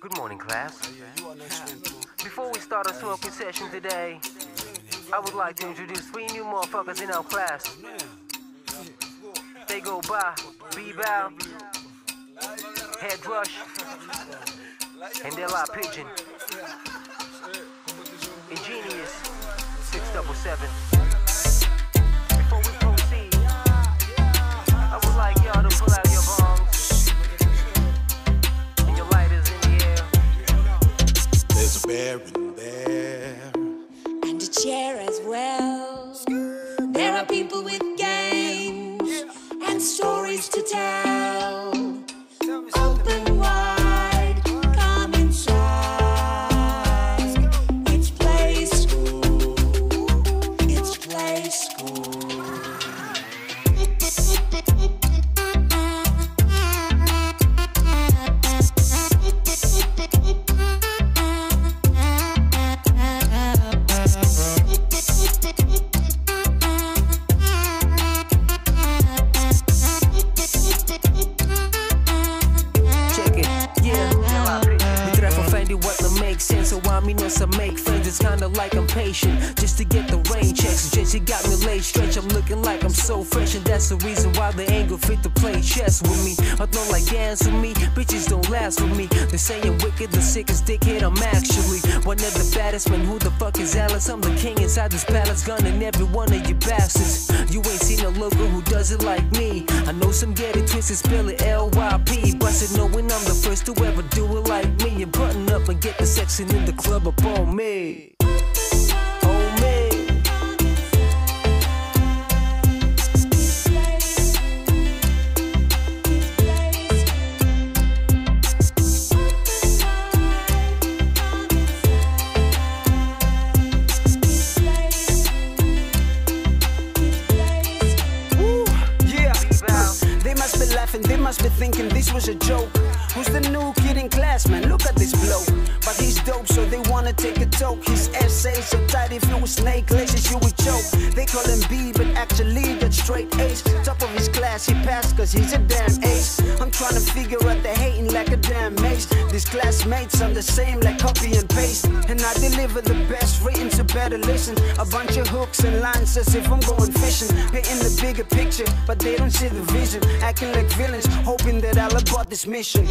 Good morning, class. Before we start our smoking session today, I would like to introduce three new motherfuckers in our class. They go by B-Bow, Head Rush, and L.I. Pigeon. Ingenious 677. Before we proceed, I would like y'all to pull out your bongs and your lighters in the air. There's a bear in there, and a chair as well. There are people with games and stories to tell. Open wide, come inside. It's Play School. It's Play School. So I mean, once I make friends, it's kinda like I'm patient just to get the rain checks. Jesse got me laid stretch, I'm looking like I'm so fresh, and that's the reason why they ain't gon' fit to play chess with me. I don't like dance with me, bitches don't last with me. They say I'm wicked, the sickest dickhead, I'm actually one of the baddest, man. Who the fuck is Alice? I'm the king inside this palace, gunning every one of you bastards. You ain't seen a local who does it like me. I know some get it twisted, spell it L-Y-P. Busted knowing I'm the first to ever do it like me. And button up and get the section in the club up on me. On me. They must be thinking this was a joke. Who's the new kid in class, man? Look at this bloke. But he's dope, so they wanna take a toke. His essays so tight, if you were snake laces, you would choke. They call him B, but actually got straight A's. Top of his class, he passed cause he's a damn ace. I'm trying to figure out the hating like a damn mace. These classmates are the same like copy and paste. And I deliver the best written, so better listen. A bunch of hooks and lines as if I'm going fishing. Painting the bigger picture, but they don't see the vision. Acting like villains, hoping that I'll abort this mission.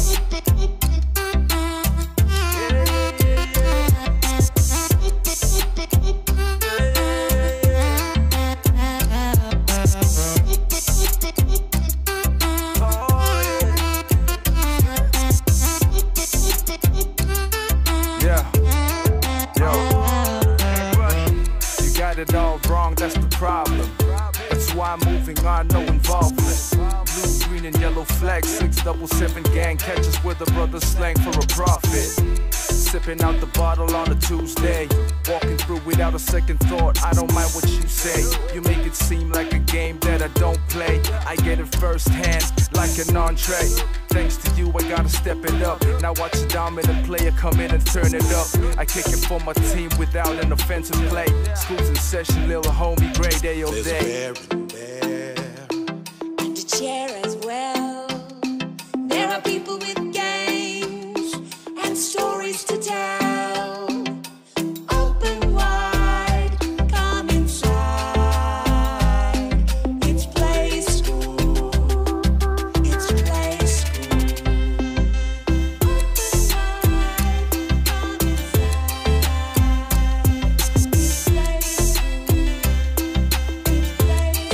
It all wrong, that's the problem. That's why I'm moving on, no involvement. Blue, green, and yellow flags, 677 gang catches with a brother slang for a profit. Sipping out the bottle on a Tuesday, walking through without a second thought. I don't mind what you say. You make it seem like a game that I don't play. I get it firsthand, like an entree. Thanks to you, I gotta step it up. Now watch a dominant player come in and turn it up. I kick it for my team without an offensive play. School's in session, little homie, grade A all day. there's a bear in there, And a chair as well. There are people with games and stories to tell. Open wide, come inside. It's Play School. It's Play School. Open wide, come inside. It's Play School. It's Play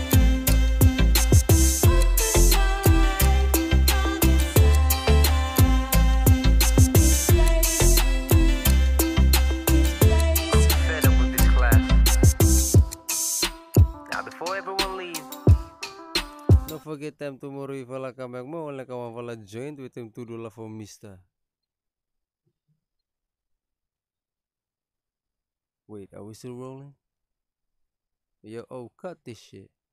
Fed up with this class. Now, before everyone leaves, Don't forget them tomorrow if I come back more like I want join with them to do la for Mister. Wait, are we still rolling? Yo, oh, cut this shit.